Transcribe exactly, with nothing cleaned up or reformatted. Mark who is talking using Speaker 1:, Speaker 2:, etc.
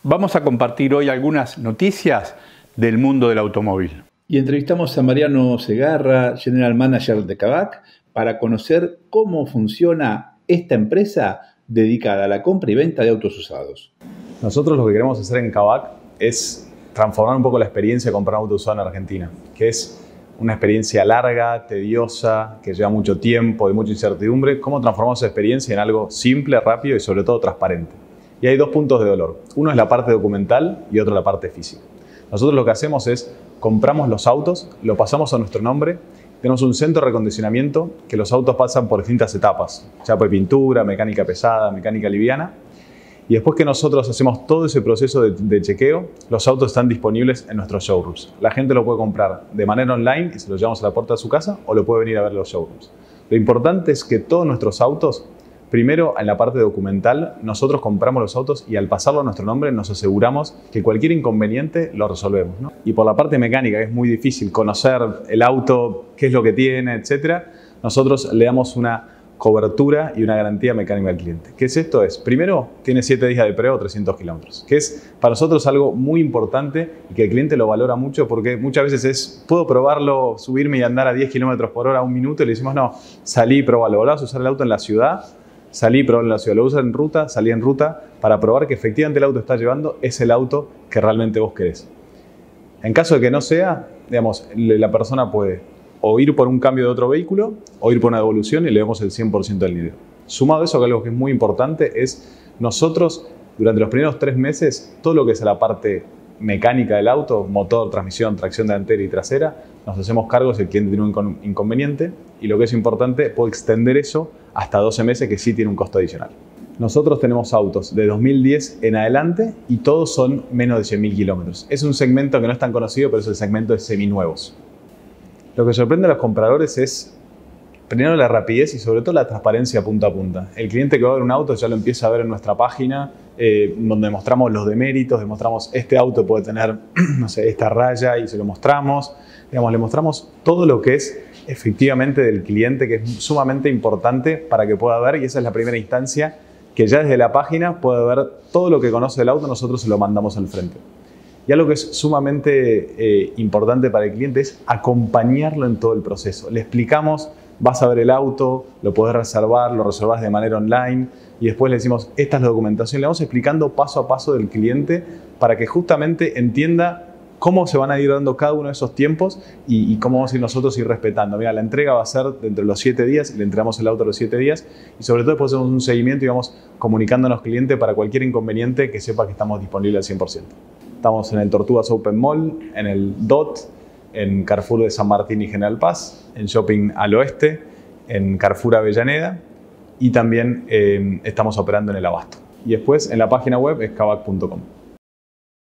Speaker 1: Vamos a compartir hoy algunas noticias del mundo del automóvil. Y entrevistamos a Mariano Segarra, General Manager de Kavak, para conocer cómo funciona esta empresa dedicada a la compra y venta de autos usados.
Speaker 2: Nosotros lo que queremos hacer en Kavak es transformar un poco la experiencia de comprar un auto usado en Argentina, que es una experiencia larga, tediosa, que lleva mucho tiempo y mucha incertidumbre. ¿Cómo transformamos esa experiencia en algo simple, rápido y sobre todo transparente? Y hay dos puntos de dolor. Uno es la parte documental y otro la parte física. Nosotros lo que hacemos es compramos los autos, lo pasamos a nuestro nombre, tenemos un centro de recondicionamiento que los autos pasan por distintas etapas, ya por pintura, mecánica pesada, mecánica liviana. Y después que nosotros hacemos todo ese proceso de, de chequeo, los autos están disponibles en nuestros showrooms. La gente lo puede comprar de manera online y se lo llevamos a la puerta de su casa o lo puede venir a ver los showrooms. Lo importante es que todos nuestros autos, primero en la parte documental, nosotros compramos los autos y al pasarlo a nuestro nombre nos aseguramos que cualquier inconveniente lo resolvemos, ¿no? Y por la parte mecánica, que es muy difícil conocer el auto, qué es lo que tiene, etcétera, nosotros le damos una cobertura y una garantía mecánica al cliente. ¿Qué es esto? Es, primero, tiene siete días de prueba o trescientos kilómetros, que es para nosotros algo muy importante y que el cliente lo valora mucho porque muchas veces es, puedo probarlo, subirme y andar a diez kilómetros por hora un minuto y le decimos, no, salí y probalo, volvás a usar el auto en la ciudad, salí y probalo en la ciudad, lo usas en ruta, salí en ruta para probar que efectivamente el auto que está llevando es el auto que realmente vos querés. En caso de que no sea, digamos, la persona puede o ir por un cambio de otro vehículo o ir por una devolución y le damos el cien por ciento del dinero. Sumado a eso, que algo que es muy importante es nosotros durante los primeros tres meses todo lo que es la parte mecánica del auto, motor, transmisión, tracción delantera y trasera, nos hacemos cargo si el cliente tiene un inconveniente y lo que es importante, puedo extender eso hasta doce meses que sí tiene un costo adicional. Nosotros tenemos autos de dos mil diez en adelante y todos son menos de cien mil kilómetros. Es un segmento que no es tan conocido, pero es el segmento de seminuevos. Lo que sorprende a los compradores es, primero, la rapidez y sobre todo la transparencia punta a punta. El cliente que va a ver un auto ya lo empieza a ver en nuestra página, eh, donde mostramos los deméritos, demostramos este auto puede tener, no sé, esta raya y se lo mostramos. Digamos, le mostramos todo lo que es efectivamente del cliente, que es sumamente importante para que pueda ver, y esa es la primera instancia, que ya desde la página puede ver todo lo que conoce del auto, nosotros se lo mandamos al frente. Y algo que es sumamente eh, importante para el cliente es acompañarlo en todo el proceso. Le explicamos, vas a ver el auto, lo podés reservar, lo reservás de manera online y después le decimos, esta es la documentación. Le vamos explicando paso a paso del cliente para que justamente entienda cómo se van a ir dando cada uno de esos tiempos y, y cómo vamos a ir nosotros ir respetando. Mira, la entrega va a ser dentro de los siete días y le entregamos el auto a los siete días y sobre todo después hacemos un seguimiento y vamos comunicándonos al cliente para cualquier inconveniente que sepa que estamos disponibles al cien por ciento. Estamos en el Tortugas Open Mall, en el D O T, en Carrefour de San Martín y General Paz, en Shopping al Oeste, en Carrefour Avellaneda y también eh, estamos operando en el Abasto. Y después en la página web es kavak punto com.